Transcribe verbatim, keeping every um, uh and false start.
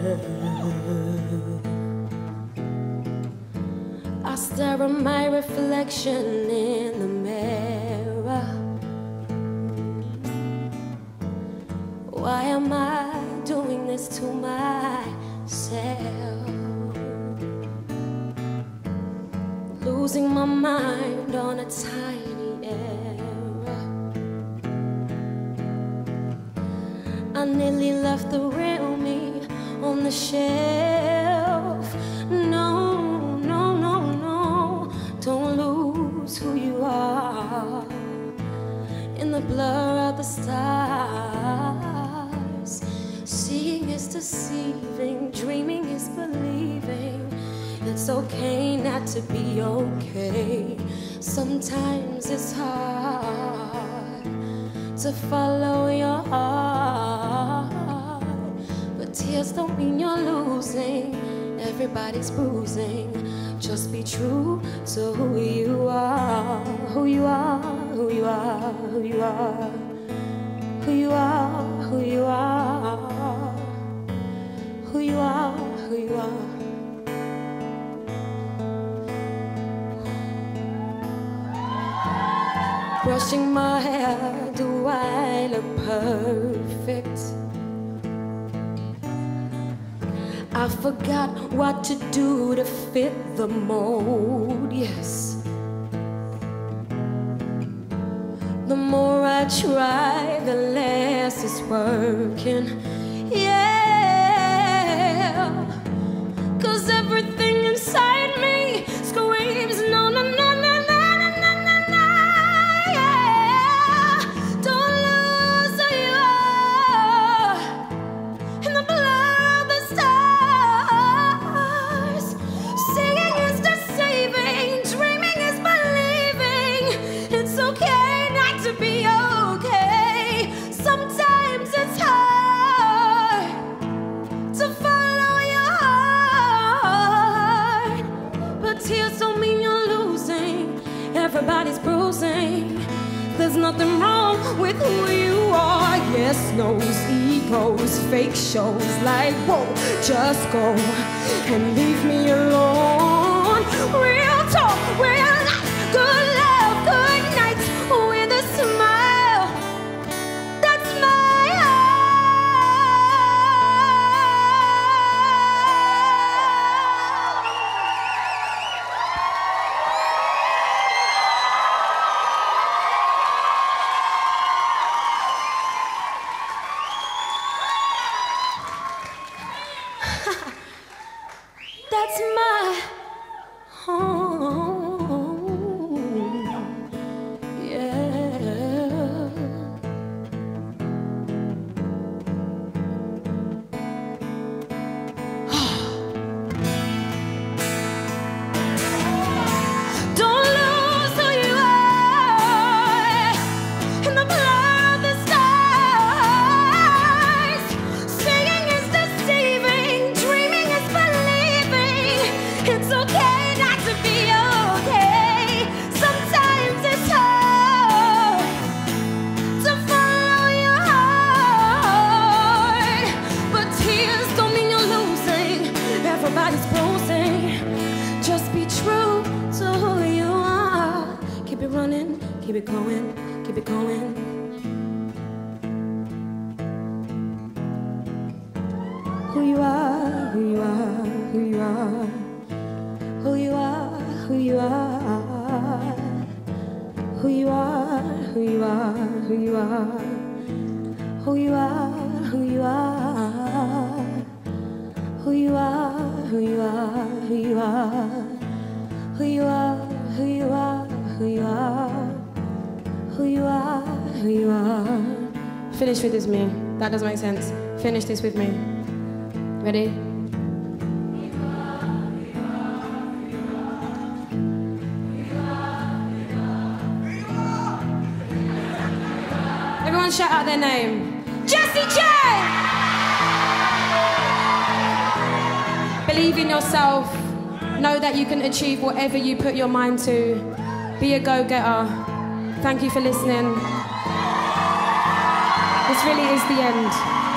I stare at my reflection in the mirror. Why am I doing this to myself? Losing my mind on a tiny error. I nearly left the real me on the shelf. No, no, no, no, don't lose who you are in the blur of the stars. Seeing is deceiving, dreaming is believing. It's okay not to be okay. Sometimes it's hard to follow your heart, but tears don't mean you're losing. Everybody's bruising. Just be true to who you are, who you are, who you are, who you are, who you are, who you are, who you are, who you are. Brushing my hair, do I look perfect? I forgot what to do to fit the mold, yes. The more I try, the less it's working, yeah. 'Cause everything inside me screams no, no, no, no. Everybody's bruising. There's nothing wrong with who you are. Yes, no's, egos, fake shows. Like, whoa, just go and leave me alone. Real talk, real life, good love, good nights with a smile. That's my That's my home, yeah. Don't lose who you are in the blur of the stars. Singing is deceiving, dreaming is believing. It's okay not to be okay. Sometimes it's hard to follow your heart, but tears don't mean you're losing. Everybody's bruising. Just be true to who you are. Keep it running, keep it going, keep it going. Who you are, who you are, who you are. Who you are, who you are, who you are, who you are, who you are, who you are, who you are, who you are, who you are, who you are, who you are, who you are, who you are, who you are, who you are. Finish with this me. That doesn't make sense. Finish this with me. Ready? Everyone shout out their name. Jessie J! Believe in yourself. Know that you can achieve whatever you put your mind to. Be a go-getter. Thank you for listening. This really is the end.